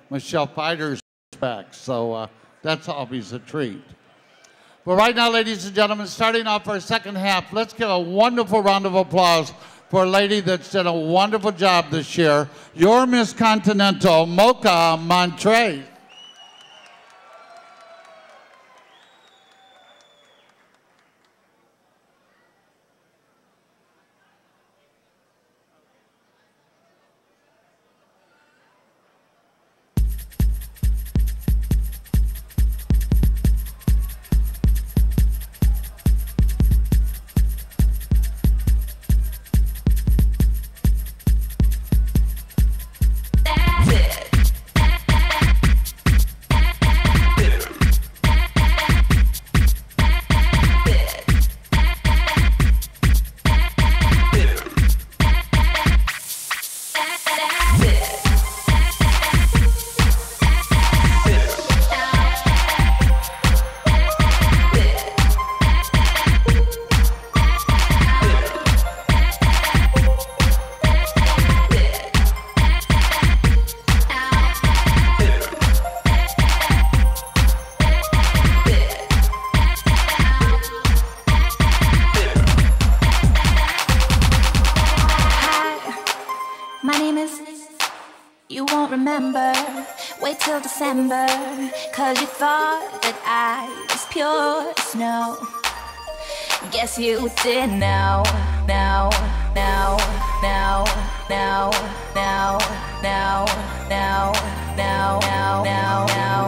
Michelle Pfeiffer's back, so that's always a treat. But right now, ladies and gentlemen, starting off our second half, let's give a wonderful round of applause for a lady that's done a wonderful job this year, your Miss Continental, Mokha Montrese. December, 'cause you thought that I was pure snow. Guess you did now, now, now, now, now, now, now, now, now, now, now, now,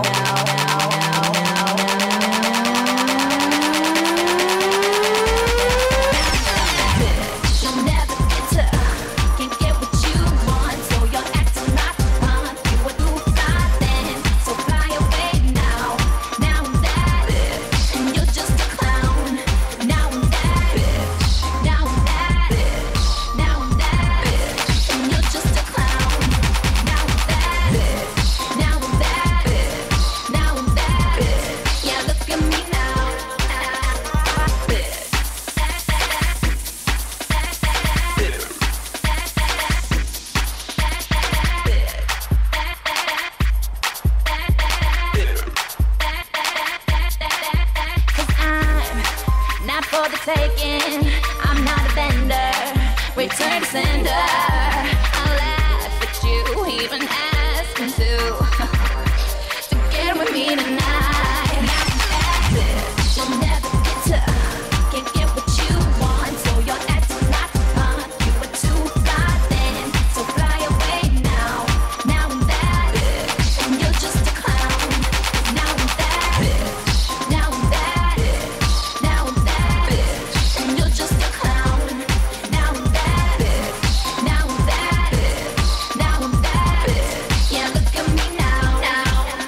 I'm not a vendor, return to sender. I'll laugh at you, even ask me to get with me tonight. You'll never can't get what you want, so you're acting like fun. You were too fly then, so fly away now. Now I'm that bitch, and you're just a clown. Now I'm that bitch, now I'm that bitch, now I'm that bitch, and you're just a clown. Now I'm that bitch, now I'm that bitch, now I'm that bitch. Yeah, look at me now, now.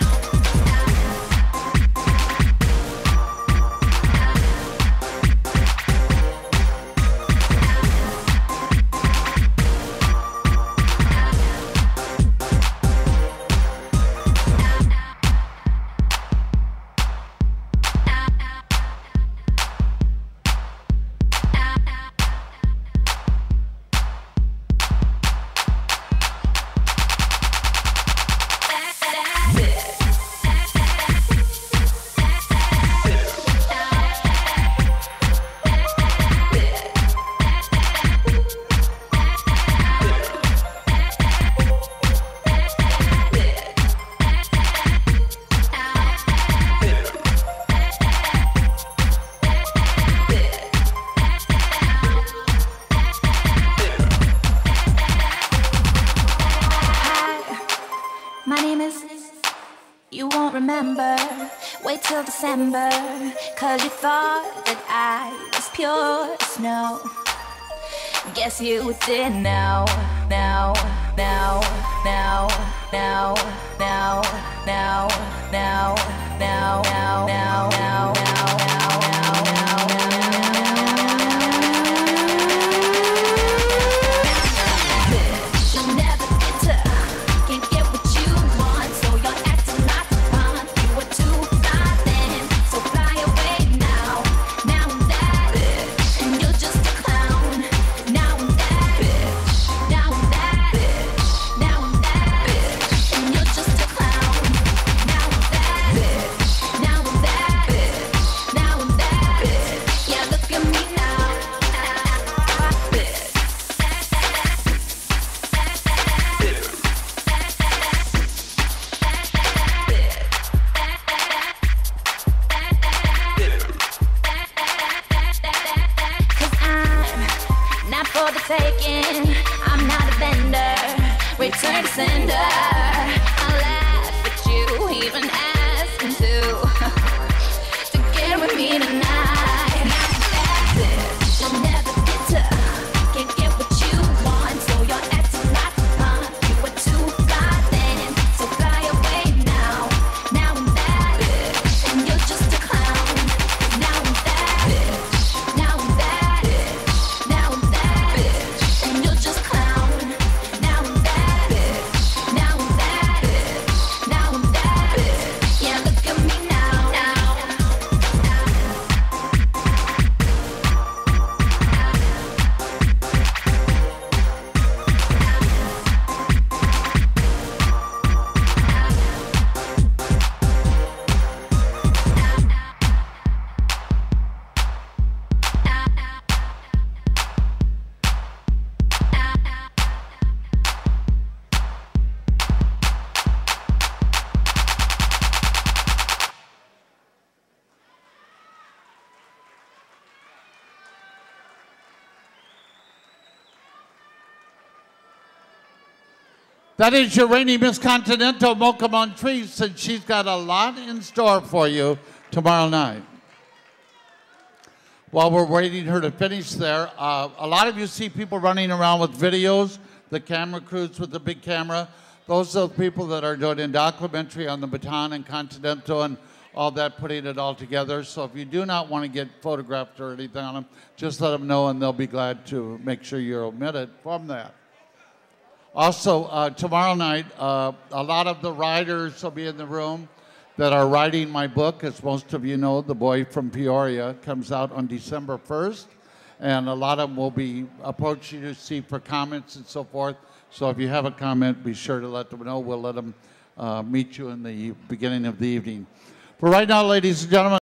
My name is, you won't remember. Wait till December, 'cause you thought that I was pure snow. Guess you did now, now, now, now, now, now, now, now, now, now, now, now, you'll never can't get what you want, so you're acting like fun. You were too fly then, so fly away now. Now I'm that bitch, and you're just a clown. Now I'm that bitch, now I'm that bitch, now I'm that bitch, and you're just a clown. That is your reigning Miss Continental, Mokha Montrese, and she's got a lot in store for you tomorrow night. While we're waiting her to finish there, a lot of you see people running around with videos, the camera crews with the big camera. Those are the people that are doing a documentary on the baton and Continental and all that, putting it all together. So if you do not want to get photographed or anything on them, just let them know and they'll be glad to make sure you're omitted from that. Also, tomorrow night, a lot of the writers will be in the room that are writing my book. As most of you know, The Boy from Peoria comes out on December 1st, and a lot of them will be approaching you to see for comments and so forth. So if you have a comment, be sure to let them know. We'll let them meet you in the beginning of the evening. For right now, ladies and gentlemen,